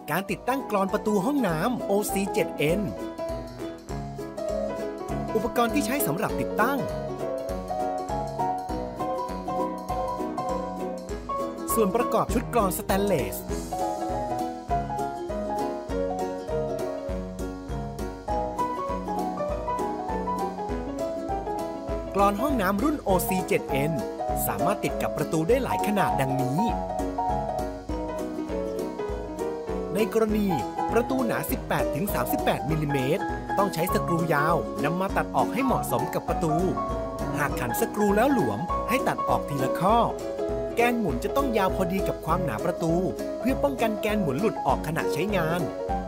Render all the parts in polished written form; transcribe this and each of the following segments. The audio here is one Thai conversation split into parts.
การติดตั้งกลอนประตูห้องน้ำ OC7N อุปกรณ์ที่ใช้สำหรับติดตั้งส่วนประกอบชุดกลอนสแตนเลสกลอนห้องน้ำรุ่น OC7N สามารถติดกับประตูได้หลายขนาดดังนี้ในกรณีประตูหนา 18-38 มิลลิเมตรต้องใช้สกรูยาวนำมาตัดออกให้เหมาะสมกับประตูหากขันสกรูแล้วหลวมให้ตัดออกทีละข้อแกนหมุนจะต้องยาวพอดีกับความหนาประตูเพื่อป้องกันแกนหมุนหลุดออกขณะใช้งาน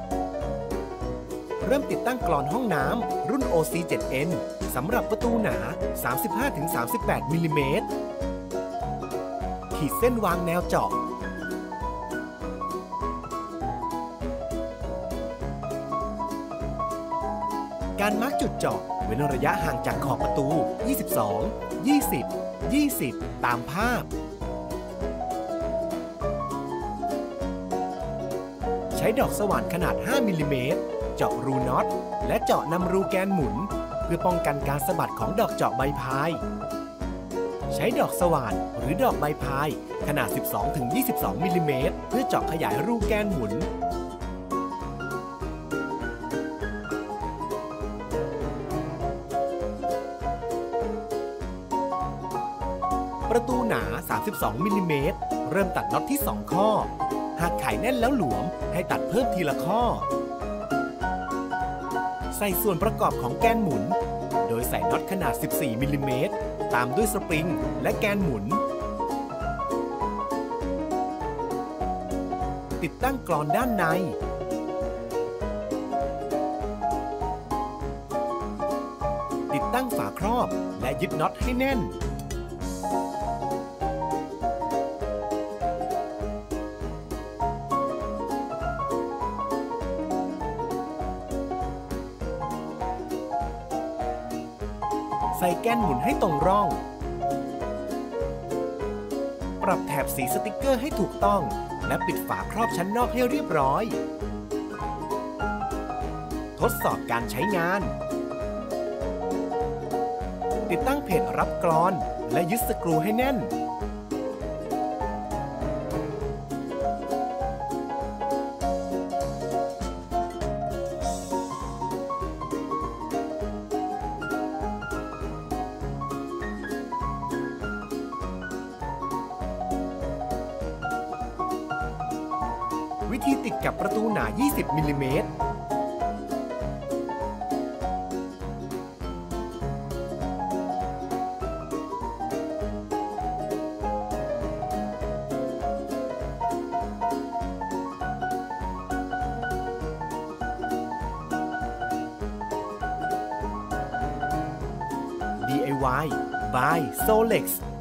เริ่มติดตั้งกลอนห้องน้ำรุ่น OC7N สำหรับประตูหนา 35-38 มิลลิเมตรขีดเส้นวางแนวเจาะการมาร์กจุดเจาะเว้นระยะห่างจากขอบประตู 22 20 20 ตามภาพใช้ดอกสว่านขนาด 5 มิลลิเมตรเจาะรูน็อตและเจาะนำรูแกนหมุนเพื่อป้องกันการสะบัดของดอกเจาะใบพายใช้ดอกสว่านหรือดอกใบพายขนาด 12-22 มิลลิเมตรเพื่อเจาะขยายรูแกนหมุนประตูหนา 32 มิลลิเมตรเริ่มตัดน็อตที่ 2 ข้อหากไขแน่นแล้วหลวมให้ตัดเพิ่มทีละข้อใส่ส่วนประกอบของแกนหมุนโดยใส่น็อตขนาด 14 มิลลิเมตรตามด้วยสปริงและแกนหมุนติดตั้งกลอนด้านในติดตั้งฝาครอบและยึดน็อตให้แน่นใส่แกนหมุนให้ตรงร่องปรับแถบสีสติกเกอร์ให้ถูกต้องและปิดฝาครอบชั้นนอกให้เรียบร้อยทดสอบการใช้งานติดตั้งเพจรับกลอนและยึดสกรูให้แน่นวิธีติดกับประตูหนา 20 มิลลิเมตรDIY by Solex